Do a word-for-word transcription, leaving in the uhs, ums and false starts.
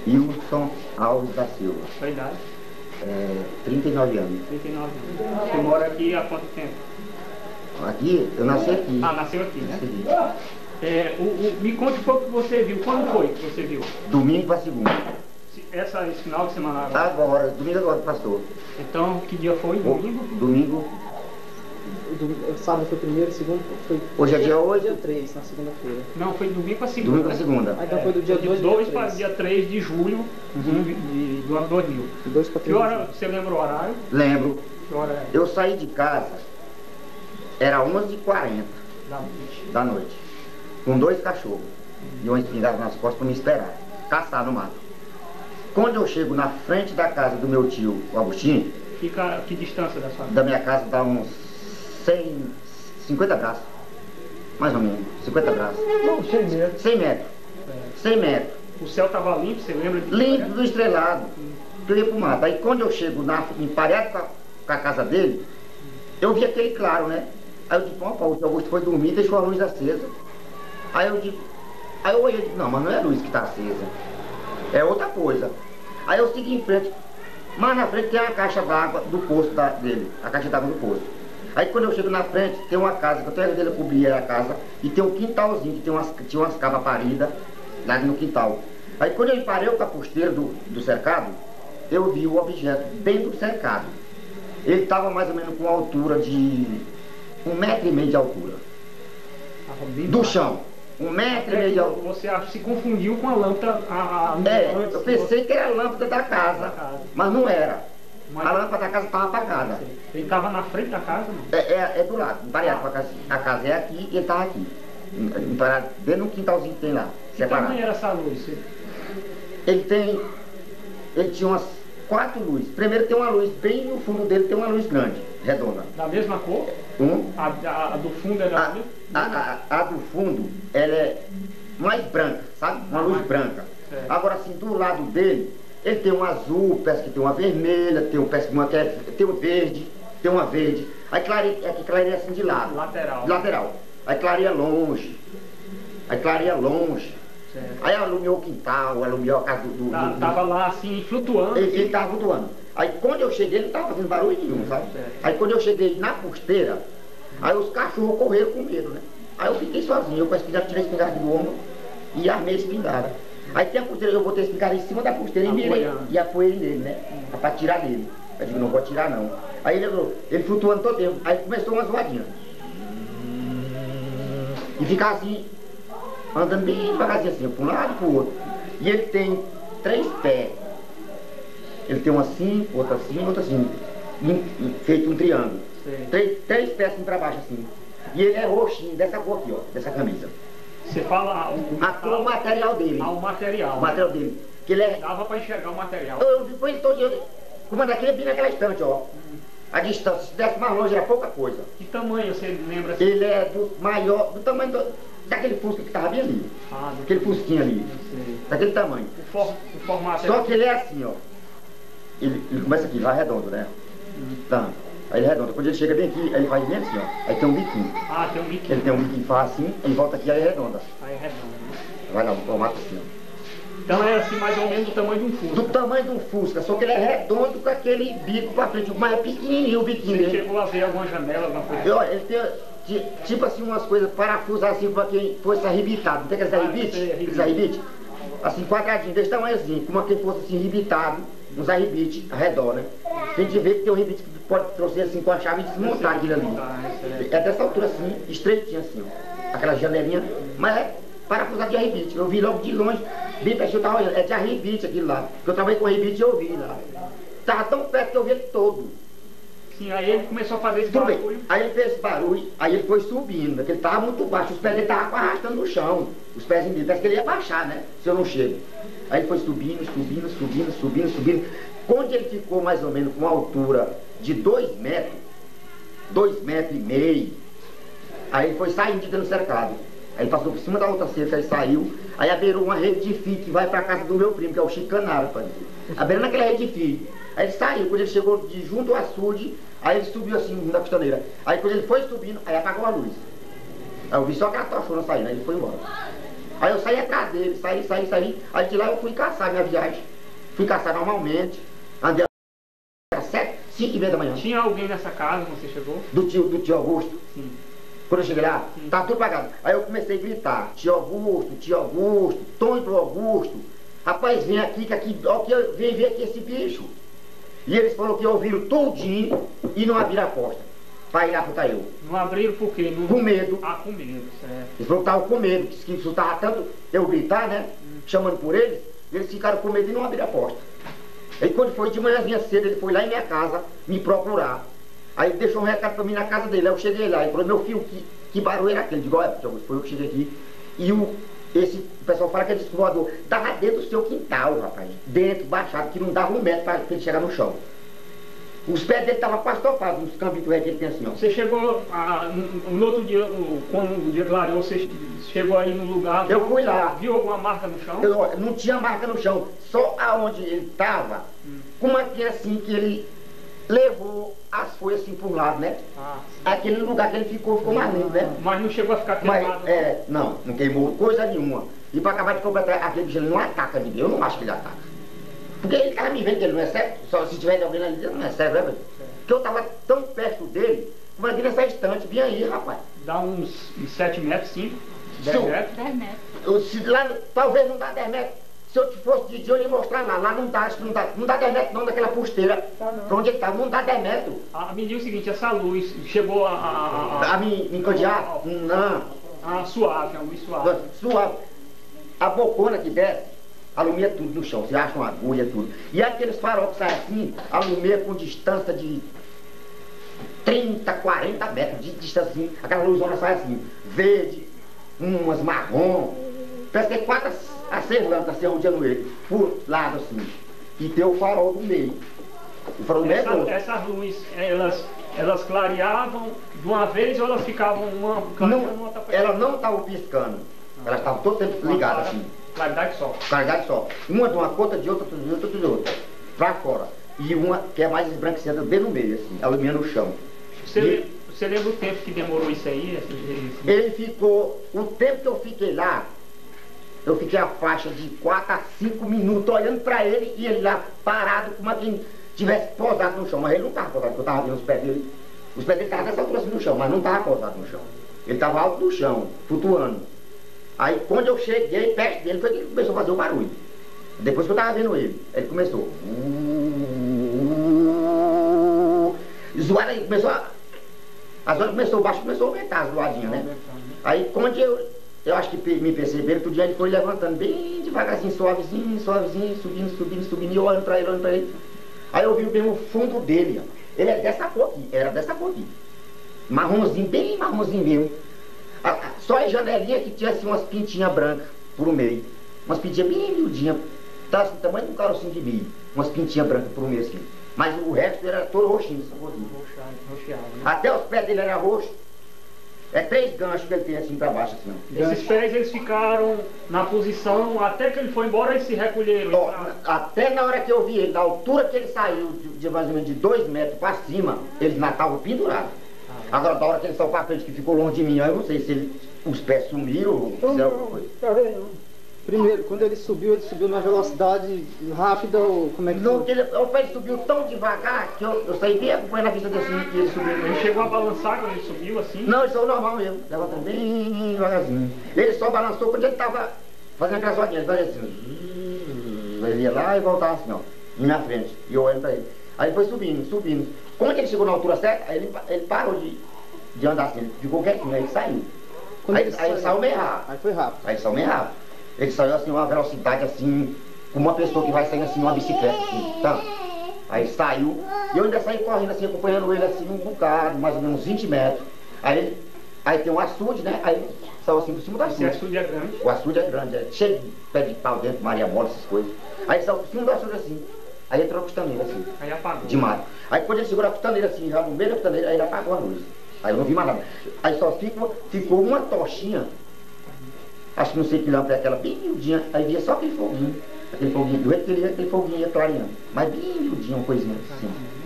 Wilson Alves da Silva. Sua idade? É, trinta e nove anos. trinta e nove anos. Você mora aqui há quanto tempo? Aqui, eu nasci aqui. Ah, nasceu aqui, né? Nasci. É, o, o, me conte um pouco o que você viu. Quando foi que você viu? Domingo para segunda. Essa, esse final de semana agora? Agora, domingo agora, pastor. Então, que dia foi? Domingo? O, domingo. O sábado foi primeiro, segundo foi... Hoje é dia oito? Dia três, na segunda-feira. Não, foi domingo para segunda. Domingo para segunda. Ah, então foi do dia de dois dois para dia três de julho Uhum. de, de, do ano dois mil. dois para Que três. hora, você lembra o horário? Lembro. Que hora é? Eu saí de casa, era onze e quarenta Da noite. da noite, com dois cachorros e uma espingarda nas costas para me esperar, caçar no mato. Quando eu chego na frente da casa do meu tio, o Agostinho, Fica a que distância da sua casa? da minha casa dá uns cem, cinquenta braços, mais ou menos, cinquenta braços. Não, cem metros. cem metros, É. cem metros, O céu estava limpo, você lembra de limpo do estrelado, que eu ia pro mato. Aí quando eu chego na, emparelhado com a, com a casa dele, eu vi aquele claro, né? Aí eu digo, opa, o tio Augusto foi dormir e deixou a luz acesa. Aí eu digo, aí eu olhei e digo, não, mas não é a luz que está acesa, é outra coisa. Aí eu segui em frente, mas na frente tem a caixa d'água do poço da, dele, a caixa d'água do poço. Aí quando eu chego na frente, tem uma casa, que eu tenho dele cobrir a casa, e tem um quintalzinho, que tem umas, tinha umas cabas paridas lá no quintal. Aí quando eu parei o caposteiro do, do cercado, eu vi o objeto dentro do cercado. Ele estava mais ou menos com uma altura de um metro e meio de altura. Tava bem Do baixo. chão. Um metro e É meio que de altura. você acha- se confundiu com a lâmpada a, a, É, antes eu de pensei você- que era a lâmpada da casa, Da casa. mas não era. Mas- A lâmpada da casa estava apagada. Ele estava na frente da casa, não? É, é, é do lado, emparelhado com a casa. A casa é aqui e ele estava aqui. Emparelhado dentro do quintalzinho que tem lá, Que separado. tamanho era essa luz? Você- Ele tem. Ele tinha umas quatro luzes. Primeiro tem uma luz, bem no fundo dele tem uma luz grande, redonda. Da mesma cor? Um. A, a- a do fundo era A, a, a, a do fundo, ela é mais branca, sabe? Uma luz branca. Certo. Agora assim, do lado dele, ele tem um azul, parece que tem uma vermelha, tem um, parece que uma que é, tem um verde, tem uma verde. Aí clareia, é que clareia assim de lado. Lateral. De lateral. Aí clareia longe. Aí clareia longe. Certo. Aí alumiou o quintal, alumiou a casa do... do, Tá- do- Tava lá assim, flutuando. Ele, ele tava flutuando. Aí quando eu cheguei, ele não tava fazendo barulho nenhum, sabe? Certo. Aí quando eu cheguei na costeira, aí os cachorros correram com medo, né? Aí eu fiquei sozinho, eu com a espingarda, tirei a espingarda do ombro e armei a espingarda. Aí tem a costeira, eu botei a espingarda em cima da costeira e mirei, Apoiando. e apoiei nele, né? Pra tirar dele. Eu digo, não vou tirar não. Aí ele, falou, ele flutuando todo tempo, aí começou uma zoadinha. E ficava assim, andando bem devagarzinho assim, para um lado e para o outro. E ele tem três pés. Ele tem um assim, outro assim, outro assim, em- em- feito um triângulo. Sei. Três, três pés assim para baixo assim. E ele é roxinho, dessa cor aqui, ó, dessa camisa. Você fala o, A cor, o material dele. Ah, o material. O material dele. Que ele é. Dava para enxergar o material. Eu, eu depois todo dia. Como daquele bem naquela estante, ó. A distância, se desse mais longe era pouca coisa. Que tamanho você lembra assim? Ele é do maior, do tamanho do, daquele fusca que estava bem ali. Ah, do Aquele fusquinho ali. Não sei. Daquele tamanho. O, for, o formato Só que ele é assim, ó. Ele, ele começa aqui, vai redondo, né? Tá. Aí ele é redondo. Quando ele chega bem aqui, aí ele faz bem assim, ó. Aí tem um biquinho. Ah, tem um biquinho. Ele tem um biquinho, faz assim, ele volta aqui, aí é redonda. Aí é redondo, né? Vai lá, no formato assim, ó. Então é assim, mais ou menos do tamanho de um Fusca. Do tamanho de um Fusca, só que ele é redondo com aquele bico pra frente, mas é pequenininho o biquinho Você dele. chegou a ver alguma janela, alguma coisa? Eu, ele tem ti- tipo assim umas coisas parafusar assim pra quem fosse arrebitado. Não tem aqueles Ah, arrebites? sei, Aqueles arrebite. arrebites? Assim, quadradinho, desse tamanhozinho, como quem fosse assim arrebitado, uns arrebites ao redor, né? A gente vê que tem um arrebite que pode trouxer assim com a chave e desmontar aquilo ali. Ah, é É dessa altura assim, estreitinho assim, ó. Aquela janelinha, mas é parafusado de arrebite. Eu vi logo de longe, bem pertinho, eu tava olhando, é de arrebite aquilo lá. Porque eu trabalhei com arrebite e eu vi lá. Tava tão perto que eu vi ele todo. Sim, aí ele começou a fazer esse Tudo barulho. bem. Aí ele fez esse barulho, aí ele foi subindo, porque ele estava muito baixo, os pés dele estavam arrastando no chão. Os pés dele, parece que ele ia baixar, né? Se eu não chego. Aí ele foi subindo, subindo, subindo, subindo, subindo. Quando ele ficou mais ou menos com uma altura de dois metros, dois metros e meio, aí ele foi saindo de dentro do cercado. Aí ele passou por cima da outra cerca, aí saiu, aí abeirou uma rede de fio que vai para casa do meu primo, que é o Chico Canário, pai. Abeirando aquela rede de fio. Aí ele saiu, quando ele chegou de junto ao açude, aí ele subiu assim na costaneira. Aí quando ele foi subindo, aí apagou a luz. Aí eu vi só aquela tochona saindo, aí ele foi embora. Aí eu saí atrás dele, saí, saí, saí. Aí de lá eu fui caçar minha viagem. Fui caçar normalmente. Andei às sete, cinco e meia da manhã. Tinha alguém nessa casa quando você chegou? Do tio, do tio Augusto. Sim. Quando eu cheguei lá, Sim. tava tudo pagado. Aí eu comecei a gritar, tio Augusto, tio Augusto, Tony do Augusto. Rapaz, vem aqui, que aqui, ó, que eu, vem ver aqui esse bicho. E eles falaram que ouviram tudinho e não abriram a porta. Pra ir lá pro Tail. Não abriram por quê? Não... Com medo. Ah, com medo, certo. Eles falaram que estavam com medo, que que isso tava tanto eu gritar, né? Hum. Chamando por eles, eles ficaram com medo e não abriram a porta. Aí quando foi de manhãzinha cedo, ele foi lá em minha casa me procurar. Aí ele deixou um recado pra mim na casa dele. Aí eu cheguei lá e falou, meu filho, que, que barulho era aquele? Digo, olha, foi eu que cheguei aqui. E o, esse, o pessoal fala que é disco voador. Tava dentro do seu quintal, rapaz. Dentro, baixado, que não dava um metro pra, pra ele chegar no chão. Os pés dele estavam quase topados, uns campos que ele tem assim, ó. Você chegou, a, no, no outro dia, quando o dia clareou, você chegou aí no lugar... Eu fui lá. Viu alguma marca no chão? Eu, não tinha marca no chão, só aonde ele estava, hum. como aqui assim que ele levou as folhas assim por um lado, né? Ah, aquele lugar que ele ficou, ficou mais limpo, né? Mas não chegou a ficar queimado? Mas, é, não, não queimou coisa nenhuma. E para acabar de completar, aquele bicho ele não ataca ninguém, eu não acho que ele ataca. Porque ele estava me vendo que ele não é sério, só se tiver alguém ali, ele não é sério, né, velho? Porque eu estava tão perto dele, como aqui nessa estante, vinha aí, rapaz. Dá uns sete metros, cinco, dez metros? dez metros. Eu, se, lá, talvez não dá dez metros. Se eu fosse de dia, eu ia mostrar lá. Lá não dá, acho que não dá, não dá dez metros não, daquela posteira. Tá, pra onde ele estava, não dá dez metros. Ah, me diga o seguinte, essa luz chegou a... A, a, a me, me encandear? Não. Ah, suave, a luz suave. Suave. A bocona que desce, alumia tudo no chão, você acha uma agulha, tudo. E aqueles farol que saem assim, alumia com distância de trinta, quarenta metros de distância assim, aquela luzona sai assim, verde, umas marrom, parece que tem quatro a seis lâmpadas assim, rodeando ele, por lado assim, e tem o farol do meio. O farol do meio é Essa, essas luzes, elas, elas clareavam de uma vez ou elas ficavam uma clareando, não, outra... Elas não estavam piscando, elas estavam todo tempo ligadas assim. Claridade só. Claridade só. Uma de uma conta, de outra, de outra, de outra. Pra fora. E uma que é mais esbranquiçada bem no meio, assim, alumínio no chão. Você, e, você lembra o tempo que demorou isso aí? Esse, esse... Ele ficou, o tempo que eu fiquei lá, eu fiquei a faixa de quatro a cinco minutos olhando pra ele e ele lá parado, como quem tivesse posado no chão. Mas ele não estava posado, porque eu estava vendo os pés dele. Os pés dele estavam dessa altura assim no chão, mas não estava posado no chão. Ele estava alto no chão, flutuando. Aí quando eu cheguei perto dele, foi que ele começou a fazer o barulho. Depois que eu estava vendo ele, ele começou. Zoada aí, começou a. As horas começou, o baixo começou a aumentar as zoadinhas, né? Aí quando eu, eu acho que me perceberam, todo dia ele foi levantando bem devagarzinho, suavezinho, suavezinho, subindo, subindo, subindo, e eu olhando pra ele, olhando pra ele. Aí eu vi bem o fundo dele, ó. Ele é dessa cor aqui, era dessa cor aqui. Marronzinho, bem marronzinho mesmo. Só a janelinha que tinha assim umas pintinhas brancas por um meio. Umas pintinhas bem miudinhas. Tá assim, tamanho de um carocinho de milho. Umas pintinhas brancas por um meio assim. Mas o resto era todo roxinho, essa corzinha. Roxeado, né? Até os pés dele eram roxos. É três ganchos que ele tem assim pra baixo, assim. Esses pés eles ficaram na posição, até que ele foi embora eles se recolheram. Ó, até na hora que eu vi ele, da altura que ele saiu, de, de mais ou menos de dois metros pra cima, eles não estavam pendurados. Agora, da hora que ele saiu pra frente, que ficou longe de mim, eu não sei se ele, os pés sumiram ou fizeram alguma coisa. Primeiro, quando ele subiu, ele subiu numa velocidade rápida ou como é que não, foi? ele, o pé subiu tão devagar que eu, eu saí bem acompanhando a vista desse que ele subiu. Ele chegou a balançar quando ele subiu assim? Não, ele saiu normal mesmo, levantando bem devagarzinho. Ele só balançou quando ele estava fazendo aquelas rodinhas, ele assim. Ele ia lá e voltava assim, ó, na minha frente, e eu olhando pra ele. Aí ele foi subindo, subindo. Quando ele chegou na altura certa, aí ele, ele parou de, de andar assim, ele ficou quietinho, aí ele saiu. Quando Aí ele aí saiu? ele saiu meio rápido. Aí foi rápido. Aí ele saiu meio rápido. Ele saiu assim, uma velocidade assim, como uma pessoa que vai saindo assim numa bicicleta, assim, tá? Aí saiu, e eu ainda saí correndo assim, acompanhando ele assim um bocado, mais ou menos uns vinte metros. Aí ele, aí tem um açude, né? Aí ele saiu assim por cima do Esse açude. açude é grande? O açude é grande, é cheio de pé de pau dentro, Maria Mola, essas coisas. Aí ele saiu por cima do açude assim. Aí entrou a costaneira assim. Aí apagou. De mato. Aí quando ele segurou a costaneira assim, já no meio da costaneira, aí ele apagou a luz. Aí eu não vi mais nada. Aí só ficou, ficou uma tochinha. Acho que não sei que lâmpada é aquela, bem miudinha. Aí via só aquele foguinho. Aquele foguinho, do jeito que ele ia, aquele foguinho ia clareando. Mas bem miudinho, uma coisinha assim.